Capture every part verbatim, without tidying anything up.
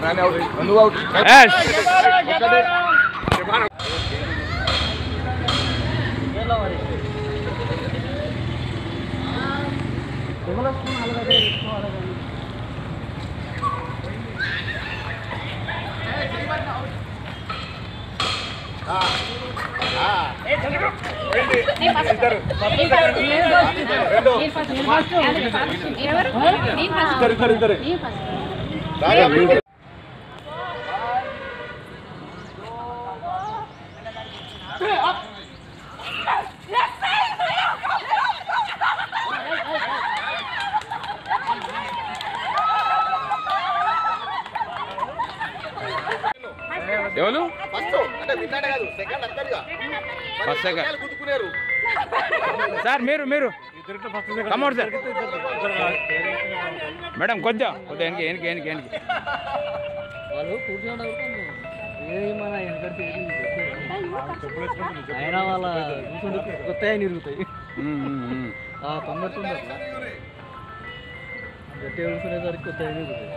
నువ్వు అవుట్ ఎవరు సార్ మీరు మీరు కమౌట్ సార్ మేడం కొంచెం కొద్దిగా ఎనికి ఎనికి ఎనికి ఎనికి వాళ్ళు కూర్చోండి అయినా వాళ్ళ కొత్త నిరుగుతాయి తొందర తొందర గట్టి కూర్చునేసరికి కొత్త నిరుగుతాయి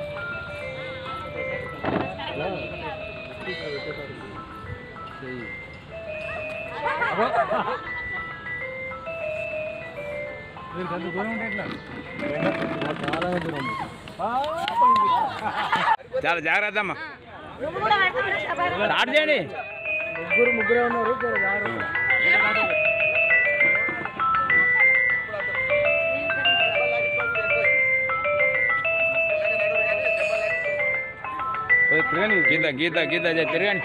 చాలా జాగ్రత్త అమ్మా స్టార్ట్ చేయండి ముగ్గురు ముగ్గురే ఉన్నారు గీత గీత గీత తిరగండి